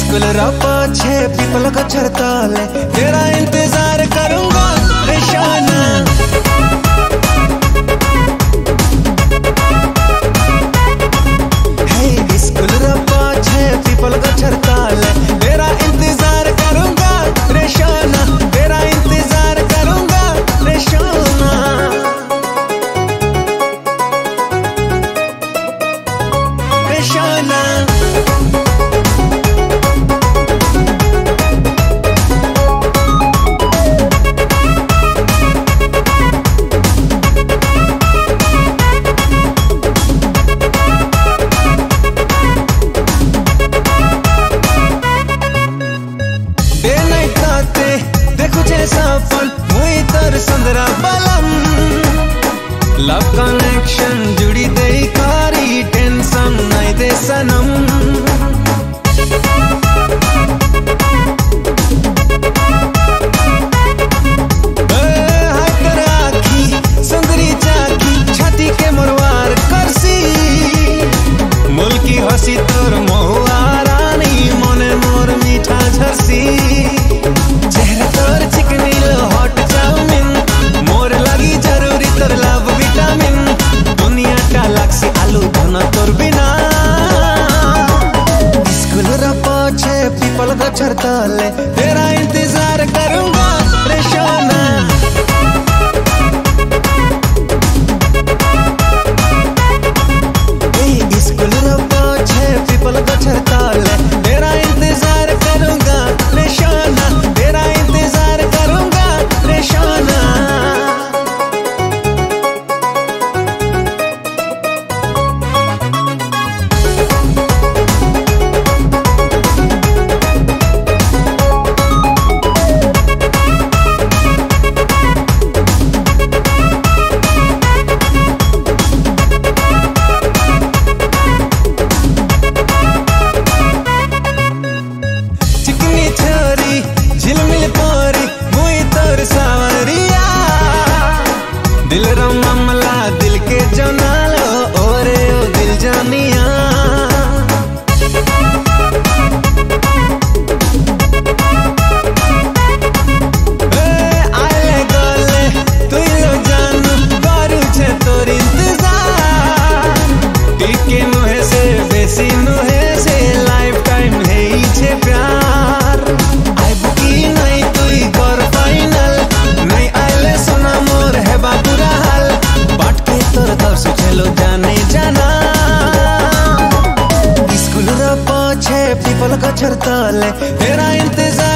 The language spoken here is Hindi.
स्कूल पाछे पीपल का छरताले तेरा इंतजार करूंगा रेशाना। स्कूल पाछे पीपल का छरताले तेरा इंतजार करूंगा रेशाना, तेरा इंतजार करूंगा रेशाना। रेशाना देखो जैसा फल हुई तर सुंदरा बलम लव कनेक्शन जुड़ी दे कारी टेंशन नहीं दे सनम। हाकर आखी सुंदरी चाकी छाती के मोरवार करसी मुल्की हसी तोर महुआ रानी मने मोर मीठा झरसी। पीपल का छरताले तेरा इंतजार करूंगा रेशाना। स्कूल पाछे पीपल का छरताले तेरा इंतजार करूंगा रेशाना, तेरा इंतजार करूंगा रेशाना। झिलमिल पोरी मुई तोर सावरिया दिल रो मामला दिल के जनालो ओरे ओ दिल जानिया। आले गले तू लो जानू करू छे तोर इंतजार टिके मुहे से बेसी मुहे से लाइफ टाइम है छे प्यार। जाने जाना स्कूल पाछे पीपल का छरताले तेरा इंतजार